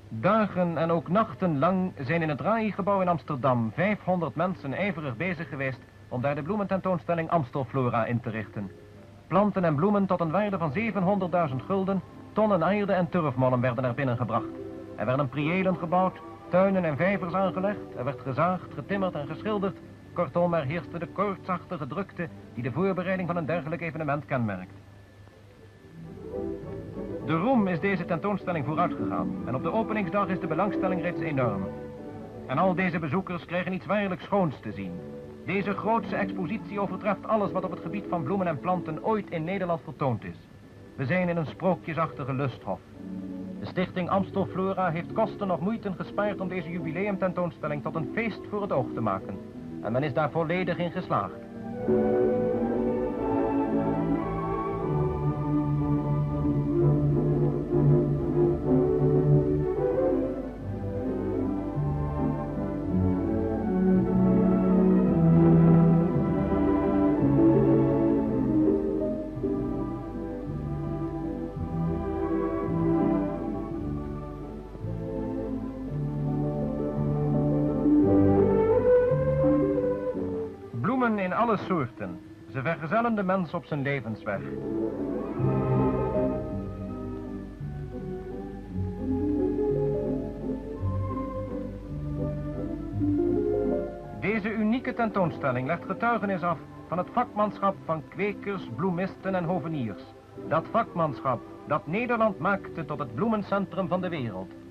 Dagen en ook nachten lang zijn in het RAI-gebouw in Amsterdam 500 mensen ijverig bezig geweest om daar de bloemententoonstelling Amstelflora in te richten. Planten en bloemen tot een waarde van 700.000 gulden, tonnen aarde en turfmollen werden er binnengebracht. Er werden priëlen gebouwd, tuinen en vijvers aangelegd, er werd gezaagd, getimmerd en geschilderd. Kortom, er heerste de koortsachtige drukte die de voorbereiding van een dergelijk evenement kenmerkt. De roem is deze tentoonstelling vooruitgegaan en op de openingsdag is de belangstelling reeds enorm. En al deze bezoekers krijgen iets waarlijk schoons te zien. Deze grootse expositie overtreft alles wat op het gebied van bloemen en planten ooit in Nederland vertoond is. We zijn in een sprookjesachtige lusthof. De stichting Amstelflora heeft kosten nog moeite gespaard om deze jubileumtentoonstelling tot een feest voor het oog te maken. En men is daar volledig in geslaagd. Bloemen in alle soorten. Ze vergezellen de mens op zijn levensweg. Deze unieke tentoonstelling legt getuigenis af van het vakmanschap van kwekers, bloemisten en hoveniers. Dat vakmanschap dat Nederland maakte tot het bloemencentrum van de wereld.